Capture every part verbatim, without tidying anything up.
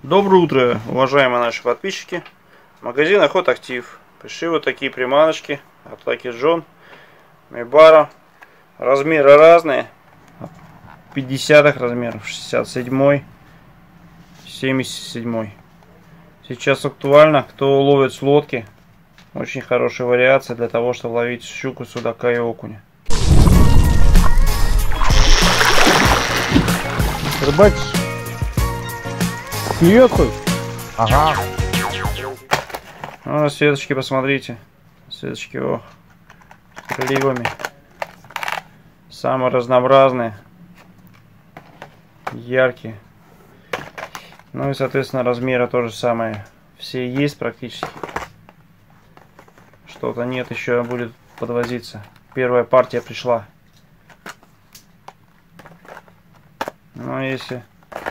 Доброе утро, уважаемые наши подписчики. Магазин Охот Актив. Пришли вот такие приманочки от Lucky John, Мибара. Размеры разные. пятидесятых размеров, шестьдесят седьмой, семьдесят седьмой. Сейчас актуально, кто ловит с лодки. Очень хорошая вариация для того, чтобы ловить щуку, судака и окуня. Рыбачишь? Клюет хоть? Ага. Ну, сеточки посмотрите. Сеточки, ох, с приливами. Самые разнообразные. Яркие. Ну и, соответственно, размеры тоже самые. Все есть практически. Что-то нет, еще будет подвозиться. Первая партия пришла. Ну, если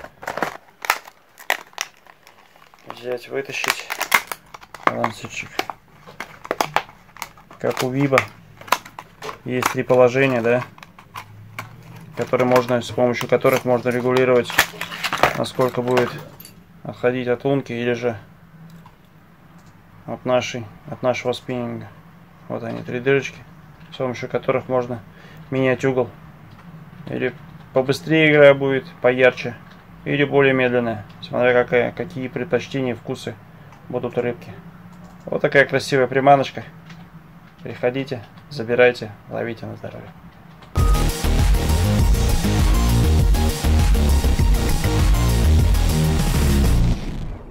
взять, вытащить лансерчик, как у Виба, есть три положения, да, которые можно, с помощью которых можно регулировать, насколько будет отходить от лунки или же от нашей, от нашего спиннинга. Вот они, три дырочки, с помощью которых можно менять угол. Или побыстрее игра будет, поярче, или более медленная, смотря какая, какие предпочтения и вкусы будут у рыбки. Вот такая красивая приманочка. Приходите, забирайте, ловите на здоровье.